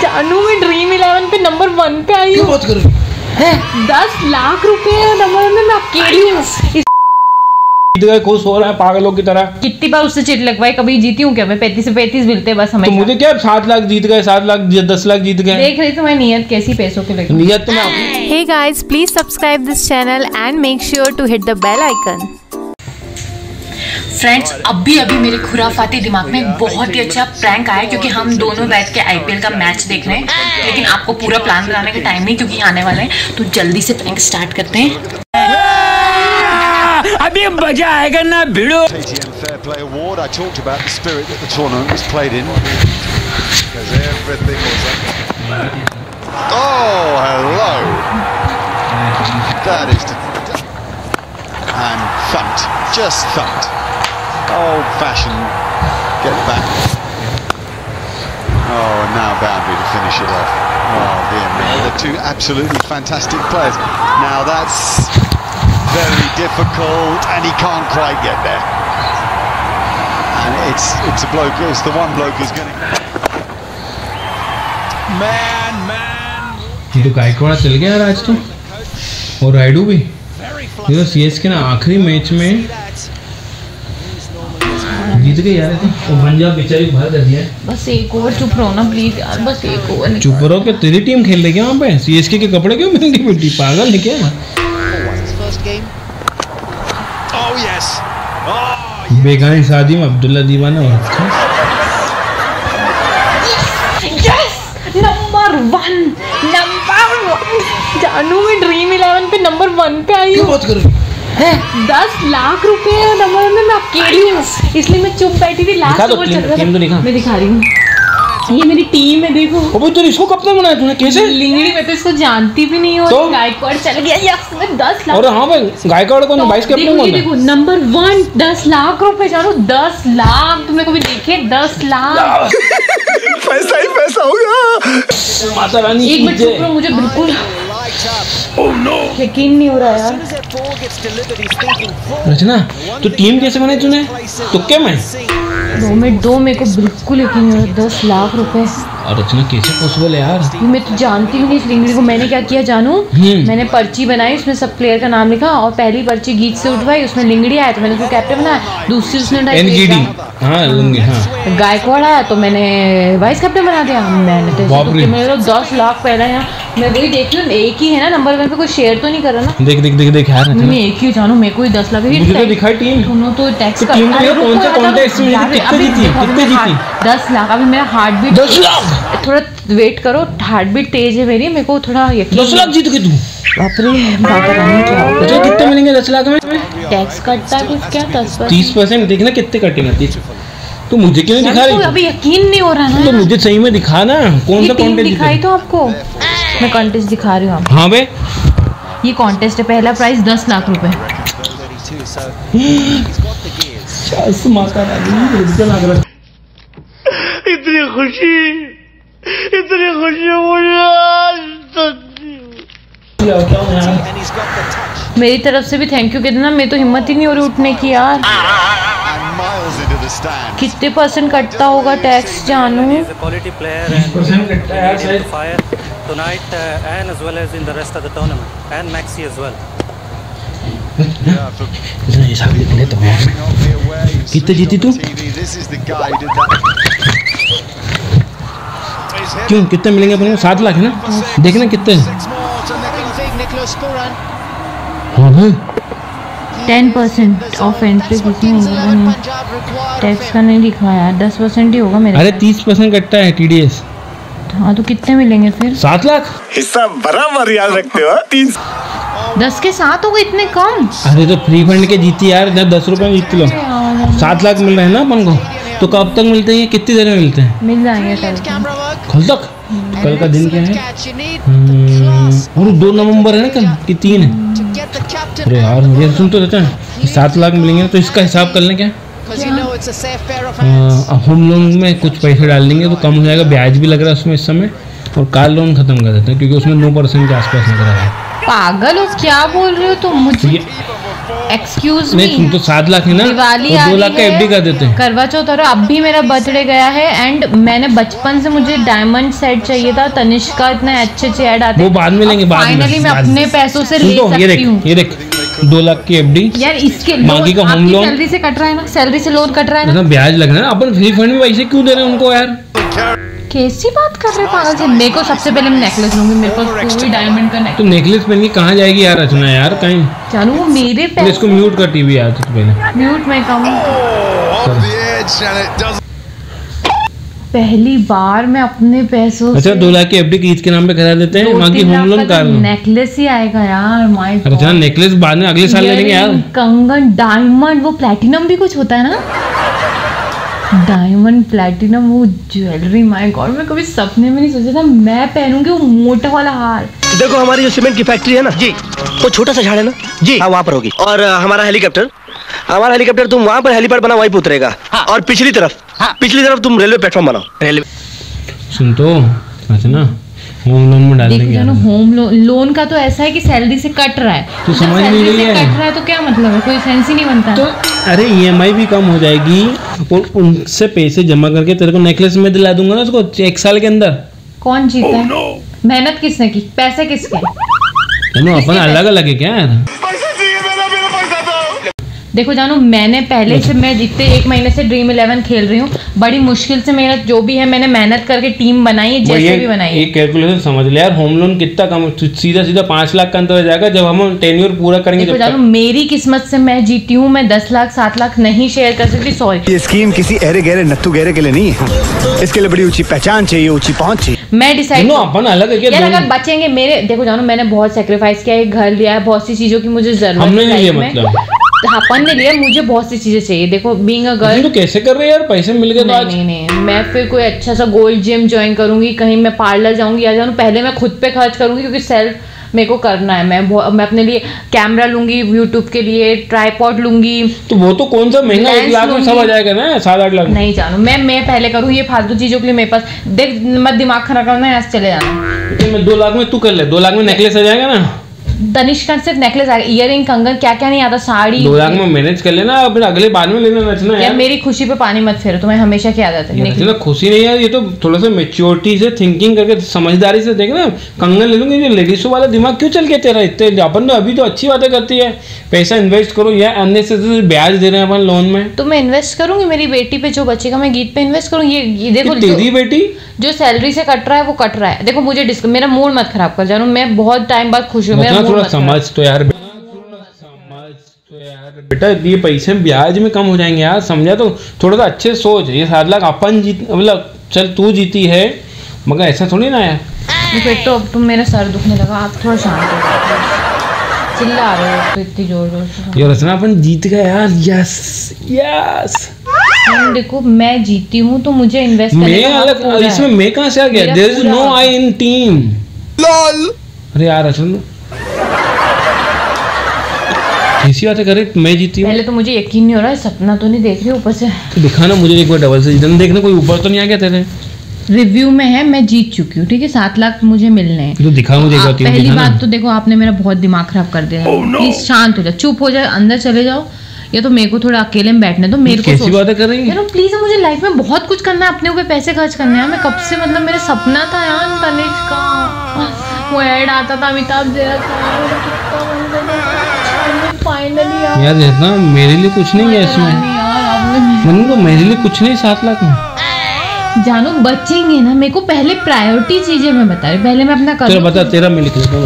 जानू मैं ड्रीम 11 पे नंबर 1 पे आई हूँ। 10 लाख रुपए नंबर में मैं अकेली हूँ। जीत गए, खुश हो रहा है पागलों की तरह। कितनी बार उससे चिट लगवाई, कभी जीती हूँ क्या मैं? 35 से 35 मिलते हैं बस हमें। तो मुझे क्या 7 लाख जीत गए, 7 लाख 10 लाख जीत गए। देख रही तो मैं नियत कैसी पैसों की लगी। नियत तो Hey guys, please subscribe this channel and make sure to hit the bell icon. Friends अभी मेरे खुराफाती दिमाग में एक बहुत ही अच्छा प्रैंक आया, क्योंकि हम दोनों बैठ के आईपीएल का मैच देख रहे हैं, लेकिन आपको पूरा प्लान बनाने का टाइम नहीं क्योंकि आने वाले हैं। तो जल्दी से प्रैंक स्टार्ट करते हैं। अभी मजा आएगा ना भिड़ो। Fair Play Award. I talked about the spirit that the tournament was played in because everything was up. Oh, hello. That is and thumped, just thumped. Old-fashioned get back. Oh, and now boundary to finish it off. Oh dear me, they're two absolutely fantastic players. Now that's very difficult, and he can't quite get there. And it's a bloke. It's the one bloke who's going to. Man. ये तो गायकवाड़ चल गया यार आज तो, और राइडू भी। ये तो सीएसके ना आखिरी मैच में जीत गए यार। तो पंजाब बेचारी बाहर कर दिया। बस एक ओवर चुप रहो ना प्लीज यार, बस एक ओवर। चुप रहो क्या? तेरी टीम खेल रही है वहाँ पे? सीएसके के कपड़े क्यों महंगी मिलती? पागल है क्या? बेगानी शादी में अब्दुल्ला दीवाना और अच्छा। नंबर 1 जानू मैं ड्रीम 11 पे नंबर 1 पे आई हूँ। 10 लाख रुपए नंबर में मैं अकेली हूँ, इसलिए मैं चुप बैठी थी। लास्ट ओवर चल रहा था। मैं दिखा रही हूँ, ये मेरी टीम है देखो। अबे तो इसको कब तक बनाया तूने? कैसे? लिंगड़ी में तो इसको जानती भी नहीं हो। तो गायकवाड़ चल गया। यस मैं 10 लाख। और हाँ भाई गायकवाड़ कौन? 22 कैप्टन कौन है? देखो नंबर 1 10 लाख रुपए जानू। 10 लाख तुमने कभी देखे? 10 लाख पैसा ही पैसा होगा। माता रानी एक मिनट चुप रहो, मुझे बिल्कुल यकीन नहीं हो रहा यार। रचना तो टीम कैसे बनाई तूने? तुक्के में? दो मेरे को बिल्कुल यकीन नहीं हो रहा। 10 लाख रुपए। और रचना कैसे पॉसिबल है यार? मैं तो जानती भी नहीं इस लिंगड़ी को। मैंने क्या किया जानू, मैंने पर्ची बनाई, उसमें सब प्लेयर का नाम लिखा, और पहली पर्ची गीत से उठवाई, उसमें लिंगड़ी आया तो मैंने उसको कैप्टन बनाया। दूसरी उसने गायकवाड़ आया तो मैंने वाइस कैप्टन बना दिया। मैंने तो मेरे 10 लाख पहले यहाँ मैं वही देख लूँ। एक ही है ना नंबर 1 पे, कोई शेयर तो नहीं कर रहा ना? देख यार मैं एक ही जानू। मेरे को 10 लाख मुझे तो दिखाई टीम। दोनों तो टैक्स का कौन से कॉन्टेस्ट में कितने जीती? 10 लाख। अभी मेरा हार्ट बीट 10 लाख। थोड़ा वेट करो, हार्ट बीट तेज है मेरी, मेरे को थोड़ा यकीन। 10 लाख जीत गई तू? बाप रे, बात करनी क्या होगा? तो कितने मिलेंगे 10 लाख में? टैक्स कटता है कुछ क्या? 30%। देखना कितने कटेगा। 30। तो मुझे क्यों नहीं दिखा रही? अभी यकीन नहीं हो रहा ना। तो मुझे सही में दिखा ना, कौन सा कॉन्टेस्ट दिखाई तो आपको मैं कॉन्टेस्ट दिखा रही हूँ। हाँ बे, ये कॉन्टेस्ट है। पहला प्राइस 10 लाख रुपए। माता रानी इतनी खुशी मेरी तरफ से भी थैंक यू कहना। मैं तो हिम्मत ही नहीं हो रही उठने की यार। कितने % कटता होगा टैक्स जानू? 20% कटता है यार tonight and as well as in the rest of the tournament and Maxi as well. हिसाब लिख ले तो कितने जीती तू? क्यों कितने मिलेंगे अपने? 7 लाख है ना? देखना कितने। हाँ भाई 10% ऑफ एंट्री टैक्स का नहीं लिखा यार। 10% ही होगा मेरा। अरे 30% कटता है TDS। हाँ तो कितने मिलेंगे फिर? 7 लाख। हिस्सा बराबर याद रखते हो। 10 के 7 हो गए, इतने कम? अरे तो फ्री फंड के जीती यार, 10 रुपए में जीत लो। 7 लाख मिल रहे हैं ना अपन को। तो कब तक मिलते हैं? कितनी देर में मिलते हैं? मिल जाएंगे कल तक। कल का दिन क्या है? और 2 नवंबर है ना कल कि 3 है? अरे यार ये सुन तो रहता है 7 लाख मिलेंगे। तो इसका हिसाब कर लें क्या? होम लोन में कुछ पैसे डाल देंगे तो कम हो जाएगा। ब्याज भी लग रहा है उसमें इस समय। और कार लोन खत्म कर देते हैं क्योंकि उसमें 9% के आसपास लग रहा है। पागल हो क्या बोल रहे हो तुम? मुझे एक्सक्यूज मी, नहीं तो 7 लाख है ना, दिवाली आ 2 लाख का रही एफडी कर देते हैं। करवा चौथ और अब भी मेरा बर्थडे गया है एंड मैंने बचपन से मुझे डायमंड सेट चाहिए था। तनिष्का इतने अच्छे ऐड आते वो बाद में लेंगे, बाद में। फाइनली मैं अपने पैसों से ले सकती हूँ। ये देख 2 लाख की एफडी यार, इसके बाकी का होम लोन सैलरी से कट रहा है ना, सैलरी से लोन कट रहा है ना, ब्याज लग रहा है। अपन फ्री फंड में पैसे क्यों दे रहे हैं उनको यार? कैसी बात कर रहे पागल से। मेरे को सबसे पहले मैं नेकलेस लूंगी, मेरे पास कोई डायमंड का तो नेकलेस पहन के कहाँ जाएगी यार रचना यार? कहीं जानू वो मेरे पैसे। इसको म्यूट कर टीवी यार तो पहले म्यूट में कम। पहली बार मैं अपने पैसों अच्छा 2 लाख की एफडी कीज के नाम पे करा देते हैं, बाकी होम लोन कार लो। नेकलेस ही आएगा यार। माय गॉड, अच्छा नेकलेस बाद में अगले साल ले लेंगे यार। कंगन, डायमंड, वो प्लैटिनम भी कुछ होता है ना, डायमंड प्लैटिनम, वो ज्वेलरी। माय गॉड, मैं कभी सपने में नहीं सोचा था मैं पहनूंगी वो मोटा वाला हार। देखो हमारी जो सीमेंट की फैक्ट्री है ना जी, वो छोटा सा झाड़ है ना जी, हाँ वहाँ पर होगी। और हमारा हेलीकॉप्टर तुम वहाँ पर हेलीपैड बना वहीं पे उतरेगा। हाँ। और पिछली तरफ तुम रेलवे प्लेटफॉर्म बनाओ। रेलवे सुन तो अच्छा ना, होम लोन में डाल देंगे। होम लोन का तो ऐसा है कि सैलरी से कट रहा है, तो समझ नहीं रही है कट रहा है तो क्या मतलब है, कोई सेंस ही नहीं बनता। तो अरे EMI भी कम हो जाएगी और उनसे पैसे जमा करके तेरे को नेकलेस में दिला दूंगा ना उसको 1 साल के अंदर। कौन जीता है? मेहनत किसने की, पैसे किसके? अपन अलग अलग है क्या यार? देखो जानू, मैंने पहले से, मैं जितने 1 महीने से ड्रीम 11 खेल रही हूँ, बड़ी मुश्किल से मेरा जो भी है मैंने मेहनत करके टीम बनाई है, जैसे भी बनाई है। एक कैलकुलेशन समझ ले यार, होम लोन कितना कम, सीधा 5 लाख का अंतर हो जाएगा जब हम टेन्योर पूरा करेंगे। देखो जानू, मेरी किस्मत से मैं जीती हूँ, मैं 10 लाख 7 लाख नहीं शेयर कर सकती। सॉरी, ये स्कीम किसी अरे गहरे नत्थु गहरे के लिए नहीं है, इसके लिए बड़ी ऊंची पहचान चाहिए, ऊंची पहुंच चाहिए। मैं डिसाइड अपन अलग है यार, अगर बचेंगे मेरे। देखो जानू, मैंने बहुत सेक्रीफाइस किया है, घर लिया है, बहुत सी चीजों की मुझे जरूरत है। अपन ने लिया, मुझे बहुत सी चीजें चाहिए। देखो बीइंग अ गर्ल, तो कैसे कर रहे हैं यार, पैसे मिल गए तो आज नहीं, मैं फिर कोई अच्छा सा गोल्ड जिम ज्वाइन करूंगी, कहीं मैं पार्लर जाऊंगी या जानू, पहले मैं खुद पे खर्च करूंगी क्योंकि सेल्फ मेरे को करना है। मैं अपने लिए कैमरा लूंगी, यूट्यूब के लिए ट्राइपॉड लूंगी। तो वो तो कौन सा महंगा 1 लाख में सब आ जाएगा ना, 7-8 लाख। नहीं जानू, मैं पहले करूँ ये फालतू चीजों के लिए मेरे पास। देख मत दिमाग खराब करना, यहाँ से चले जाना। मैं 2 लाख में तू कर ले, 2 लाख में नेकलेस आ जाएगा ना। तनिष्का सिर्फ नेकलेस आ गया, इयररिंग, कंगन, क्या क्या नहीं आता, साड़ी। 2 लाख में मैनेज कर लेना, फिर अगले बाद में लेना रचना यार। मेरी खुशी पे पानी मत फेरो, तुम्हें हमेशा क्या आदत है? खुशी नहीं यार, ये तो थोड़ा सा मेच्योरिटी से थिंकिंग करके समझदारी से देखना। कंगन ले लूंगी, लेडीजों वाला दिमाग क्यों चल के तेरा इतने? अपन तो अभी तो अच्छी बातें करती है, पैसा इन्वेस्ट करो या अननेसेसरी ब्याज दे रहे हैं अपन लोन में। तो मैं इन्वेस्ट करूंगी, मेरी बेटी पे जो बचेगा मैं गीत पे इन्वेस्ट करूंगी। ये देखो, तेरी बेटी जो सैलरी से कट रहा है वो कट रहा है। देखो मुझे मेरा मूड मत खराब कर जानू, मैं बहुत टाइम बाद खुश हूँ। मेरा थोड़ा समझ तो यार बेटा, ये पैसे ब्याज में कम हो जाएंगे यार, समझा? तो थोड़ा सा अच्छे सोच। ये 7 लाख अपन जीत, मतलब चल तू जीती है, मगर ऐसा थोड़ी ना यार। एक तो अब तुम मेरा सर दुखने लगा, आप थोड़ा शांत हो जाओ, चिल्ला रहे हो तो इतनी जोर जोर से। ये रचना अपन जीत गए यार, यस यस। देखो मैं जीती हूँ तो मुझे इन्वेस्ट करने का हक पूरा है। इसमें मैं कहाँ से आ गया? There is no I in team. Lol. अरे यार रचना कैसी बातें करे, मैं जीती हूँ। पहले तो मुझे यकीन नहीं हो रहा है, सपना तो नहीं देख रही ऊपर से। तो दिखाना मुझे एक बार डबल से जीतना, देखना कोई ऊपर तो नहीं आ गया तेरे। रिव्यू में है मैं जीत चुकी हूँ, ठीक है, 7 लाख मुझे मिलने हैं। तो दिखा मुझे एक बार। पहली बात तो देखो, आपने मेरा बहुत दिमाग खराब कर दिया। प्लीज शांत हो जाओ, चुप हो जाए, अंदर चले जाओ, या तो मेरे को थोड़ा अकेले में बैठने दो। मेरे को कैसी बातें कर रही है? प्लीज, मुझे लाइफ में बहुत कुछ करना है, अपने ऊपर पैसे खर्च करने हैं। मैं कब से, मतलब मेरा सपना था यार तनिष्का, वो ऐड आता था अमिताभ जैसा फाइनली यार इतना मेरे लिए कुछ नहीं है इसमें। मैंने तो मेरे लिए कुछ नहीं 7 लाख में। जानो बचेंगे ना, मेरे को पहले प्रायोरिटी चीजें मैं बता रही, पहले मैं अपना करूँ। बता, तेरा मैं लिख लेता हूँ,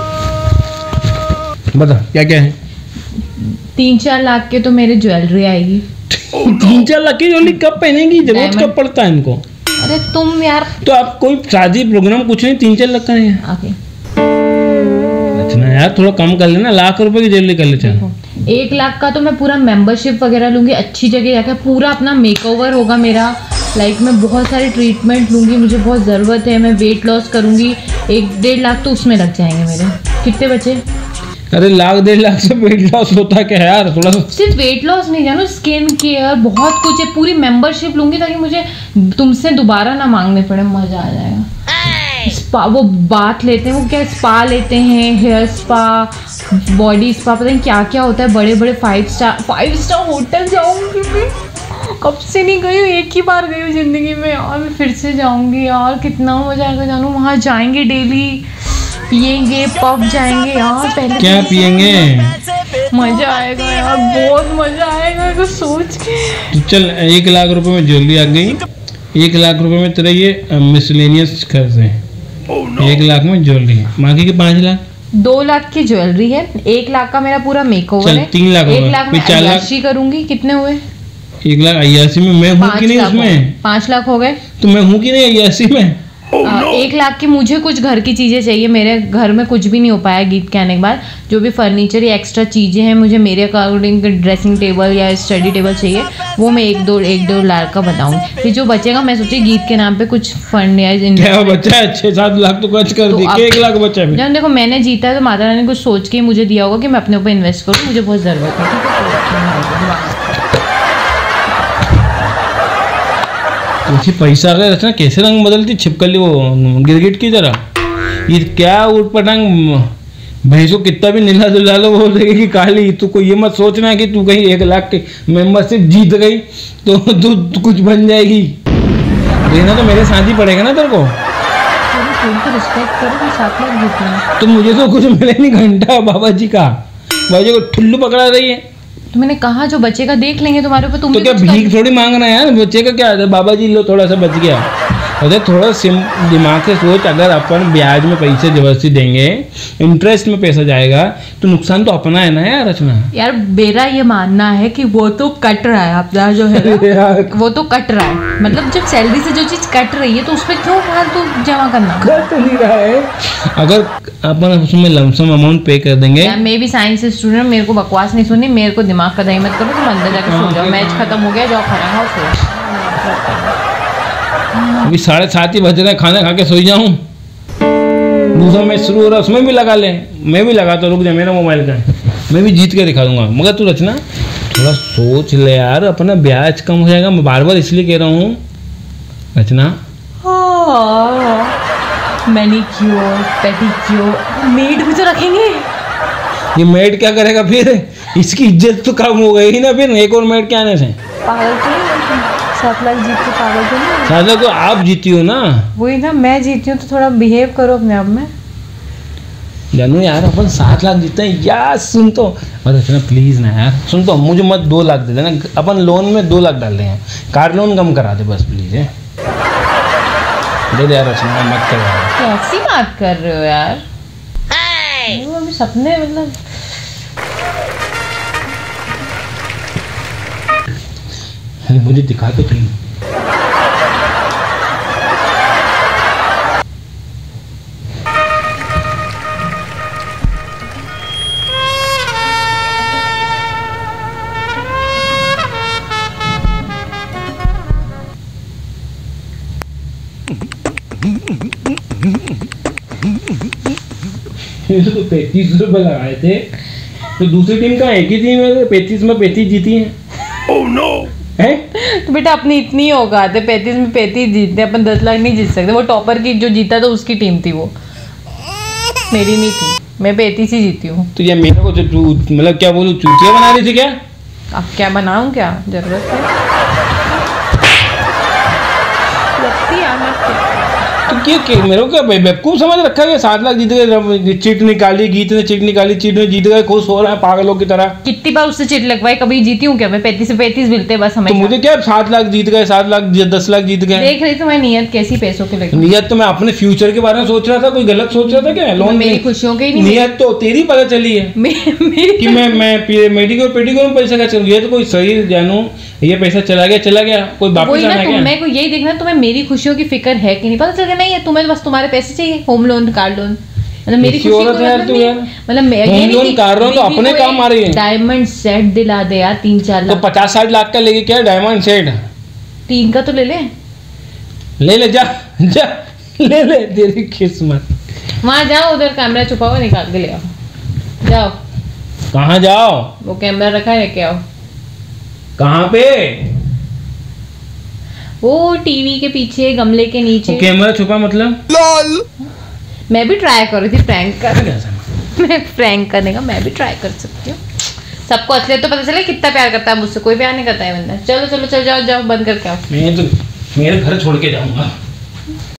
बता क्या क्या है। 3-4 लाख के तो मेरे ज्वेलरी आएगी। 3-4 लाख की ज्वेलरी कब पहनेंगी? जरूरत कब पड़ता है इनको? अरे तुम यार, तो आप कोई शादी प्रोग्राम कुछ नहीं, 3-4 लाख का नहीं है। अच्छा यार थोड़ा कम कर लेना, लाख रुपए की ज्वेलरी कर लेते हैं। 1 लाख का तो मैं पूरा मेंबरशिप वगैरह लूंगी, अच्छी जगह जाकर पूरा अपना मेकओवर होगा मेरा। लाइक मैं बहुत सारी ट्रीटमेंट लूंगी, मुझे बहुत ज़रूरत है, मैं वेट लॉस करूंगी। 1-1.5 लाख तो उसमें लग जाएंगे मेरे। कितने बचे? अरे 1-1.5 लाख से वेट लॉस होता क्या है यार? थोड़ा सिर्फ वेट लॉस नहीं जानो, स्किन केयर बहुत कुछ है। पूरी मेंबरशिप लूंगी ताकि मुझे तुमसे दोबारा ना मांगने पड़े, मजा आ जाएगा। स्पा, वो बात लेते हैं, वो क्या स्पा लेते हैं, हेयर स्पा, बॉडी स्पा, पता नहीं क्या क्या होता है। बड़े बड़े 5 स्टार होटल जाऊंगी मैं, कब से नहीं गई हूँ, एक ही बार गई हूँ ज़िंदगी में यार। मैं फिर से जाऊंगी यार, कितना मजा आएगा जानू। वहाँ जाएंगे, डेली पियेंगे, पब जाएंगे यार। पहले क्या पियेंगे? मजा आएगा यार, बहुत मजा आएगा तो सोच के। तो चल 1 लाख रुपए में ज्वेलरी आ गई। 1 लाख रुपए में तेरा ये मिसलेनियस खर्च है। 1 लाख में ज्वेलरी है, बाकी के 5 लाख। 2 लाख की ज्वेलरी है, 1 लाख का मेरा पूरा मेकओवर है। 3 लाख 1 लाख में 4 लाख अय्याशी करूंगी। कितने हुए? 1 लाख 81 में मैं हूँ कि नहीं उसमें? 5 लाख हो गए। तो मैं हूँ कि नहीं 81 में? 1 लाख की मुझे कुछ घर की चीज़ें चाहिए। मेरे घर में कुछ भी नहीं हो पाया गीत के आने के बाद। जो भी फर्नीचर या एक्स्ट्रा चीज़ें हैं, मुझे मेरे अकॉर्डिंग ड्रेसिंग टेबल या स्टडी टेबल चाहिए, वो मैं 1-2 लाख का बताऊंगी। फिर जो बचेगा मैं सोची गीत के नाम पे कुछ फंड या क्या बचा है? 6-7 लाख तो खर्च कर दी, 1 लाख बचा है। जब देखो मैंने जीता है तो माता रानी ने कुछ सोच के मुझे दिया होगा कि मैं अपने ऊपर इन्वेस्ट करूँ, मुझे बहुत ज़रूरत है। उसी पैसा का रचना कैसे रंग बदलती, छिपकली वो गिरगिट की तरह। ये क्या उठ पटांग, भैंसों कितना भी नीला दुला लो वो लगेगी काली। तू को ये मत सोचना कि तू कहीं 1 लाख के मेंबरशिप जीत गई तो तू कुछ बन जाएगी। देना तो मेरे साथ ही पड़ेगा ना तेरे को। रिस्पेक्ट करो कि 7 लाख जीतना। तो मुझे तो कुछ मिले नहीं, घंटा बाबा जी का, बाबा जी को ठुल्लू पकड़ा रही है। तो मैंने कहा जो बचेगा देख लेंगे तुम्हारे ऊपर। तुम तो क्या भीख थोड़ी मांग रहे हैं यार, बच्चे का क्या है? बाबा जी लो थोड़ा सा बच गया। अरे थोड़ा दिमाग से सोच, अगर अपन ब्याज में पैसे जबरदस्ती देंगे, इंटरेस्ट में पैसा जाएगा तो नुकसान तो अपना है ना यार रचना। यार मेरा ये मानना है कि वो तो कट रहा है अपना जो है ना, वो तो कट रहा है। मतलब जब सैलरी से जो चीज कट रही है तो उस पर क्यों फालतू जमा करना? कट नहीं रहा है। अगर अपन उसमें लमसम अमाउंट पे कर देंगे। मैं भी साइंस स्टूडेंट, मेरे को बकवास नहीं सुननी, मेरे को दिमाग का दही मत करो। तुम अंदर जाकर सो जाओ, मैच खत्म हो गया, जाओ खाना खाओ सो। अभी 7:30 ही बज रहे हैं, खाना खा के सो जाऊं। दूसरा मैच शुरू हो रहा है, उसमें भी लगा ले। मैं भी लगाता, रुक जा, मेरा मोबाइल का है, मैं भी जीत के दिखा दूंगा। मगर तू रचना थोड़ा सोच ले यार, अपना ब्याज कम हो जाएगा। मैं बार बार इसलिए कह रहा हूँ रचना। मैनिक्योर, पेडिक्योर, मेड भी तो रखेंगे। ये मेड क्या करेगा फिर? इसकी इज्जत तो कम हो गई ना फिर, एक और मेड के आने से। पागल तो नहीं, 7 लाख जीत के पागल तो नहीं। 7 लाख तो आप जीती हो ना। वही ना, मैं जीती हूँ तो थोड़ा बिहेव करो अपने आप में। जानू यार, अपन 7 लाख जीते हैं यार। सुन तो अरे रचना प्लीज ना यार, सुन तो, मुझे मत 2 लाख दे देना। अपन लोन में 2 लाख डाल देंगे, कार लोन कम करा दे बस प्लीज है। दे दे यार रचना, मत कर यार। कैसी बात कर रहे हो यार? वो अभी सपने, मतलब मुझे दिखा तो प्लीज। तो 35 रुपए लगाए थे, तो दूसरी टीम का एक ही टीम है, 35 में 35 जीती है। Oh no! है? तो बेटा अपनी इतनी होगा, 35 में 35 जीतते, अपन 10 लाख नहीं जीत सकते। वो टॉपर की जो जीता था उसकी टीम थी, वो मेरी नहीं थी। मैं 35 ही जीती हूँ। तो ये मेरे को मतलब क्या बोलूं, चूतिया बना रही थी क्या? अब क्या बनाऊं, क्या जरूरत है? लगती है तो क्या मेरे को क्या बेवकूफ समझ रखा है? 7 लाख जीत गए, चिट निकाली, गीत ने चिट निकाली, चिट ने जीत गए, खुश हो रहा है पागलों की तरह। कितनी बार उससे चिट लगवाई, कभी जीती हूँ क्या मैं? 35 से 35 मिलते बस हमें। तो मुझे क्या 7 लाख जीत गए, 7 लाख 10 लाख जीत गए। देख रही तुम्हारी नियत कैसी पैसों की लगी। नियत तो मैं अपने फ्यूचर के बारे में सोच रहा था, कोई गलत सोच रहा था क्या? लोन मेरी खुशियों की नियत तो तेरी पता चली है कि मैं मेडिकल पेडिकल में पैसा खर्च करूँ। ये तो कोई सही जानू, ये पैसा चला गया, कोई वापस आना है? मैं को यही देखना तुम्हें मेरी खुशियों की फिक्र है कि नहीं। पता चल गया नहीं है तुम्हें, बस तुम्हारे पैसे चाहिए, होम लोन, कार लोन। मतलब मेरी खुशी मतलब होम लोन, कार लोन तो अपने काम आ रही है। डायमंड सेट दिला दे यार, 3-4 लाख। तो 50-60 लाख का लेके क्या डायमंड सेट? 3 का तो ले ले जा ले तेरी किस्मत। वहां जाओ, उधर कैमरा छुपा हुआ, निकाल के ले आओ। जाओ। कहाँ जाओ? वो कैमरा रखा है, लेके आओ। कहाँ पे? वो टीवी के पीछे, गमले के नीचे। कैमरा छुपा मतलब? मैं भी ट्राई कर रही थी प्रैंक कर मैं प्रैंक करने का मैं भी ट्राई कर सकती हूँ। सबको असलियत तो पता चले कितना प्यार करता है मुझसे, कोई प्यार नहीं करता है बंदा। चलो चलो चलो जाओ जाओ बंद करके आओ। मैं तो मेरे घर छोड़ के जाऊंगा।